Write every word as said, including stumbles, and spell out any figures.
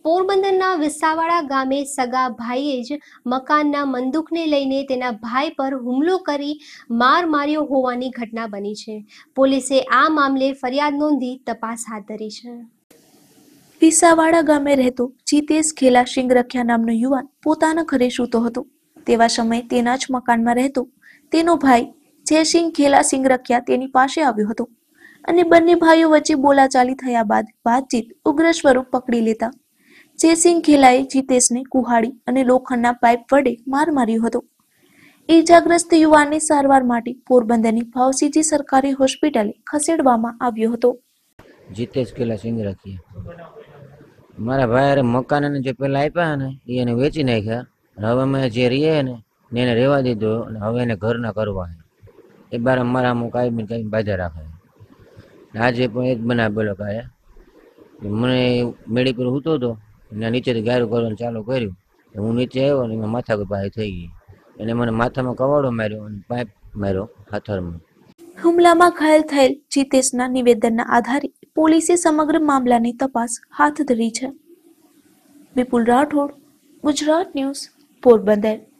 પોરબંદરના વિસાવાડા ગામે સગા ભાઈએ જ મકાનના બંદૂકને લઈને તેના ભાઈ પર હુમલો કરી માર માર્યો હોવાની ઘટના બની છે। પોલીસે આ મામલે ફરિયાદ નોંધી તપાસ હાથ ધરી છે। વિસાવાડા ગામે રહેતો જીતેશ ખેલા સિંગરખિયા નામનો યુવાન પોતાના ઘરે સૂતો હતો। તેવા સમયે તેના જ મકાનમાં રહેતો તેનો ભાઈ જયસિંહ ખેલા સિંગરખિયા તેની પાસે આવ્યો હતો અને બંને ભાઈઓ વચ્ચે બોલાચાલી થયા બાદ વાતચીત ઉગ્ર સ્વરૂપ પકડી લેતા જયસિંહ ખેલાએ જીતેશને કુહાડી અને લોખંડના પાઇપ વડે માર માર્યો હતો। ઈજાગ્રસ્ત યુવાનને સારવાર માટે પોરબંદરની ભાવસીજી સરકારી હોસ્પિટલે ખસેડવામાં આવ્યો હતો। જીતેશ ખેલા સિંગરખિયા મારા ભાઈ મકાન જે પેલા આપ્યા ને એને વેચી નાખ્યા। હવે અમે જે રહીએ ને એને રહેવા દીધો અને હવે એને ઘરના કરવા એ બાર અમારા અમુક કાંઈ કાંઈ બાજા રાખે। આજે પણ એક બનાવેલો કાંઈ મને મેળી પર સૂતો હતો એને નીચેથી ગાયરું કરવાનું ચાલુ કર્યું। હું નીચે આવ્યો ને એમાં માથા પાસે થઈ ગઈ એને મને માથામાં કવાડો માર્યો અને પાઇપ માર્યો હાથરમાં। હુમલામાં ઘાયલ થયેલ જીતેશના નિવેદનના આધારે પોલીસે સમગ્ર મામલાની તપાસ હાથ ધરી છે। વિપુલ રાઠોડ, ગુજરાત ન્યૂઝ, પોરબંદર।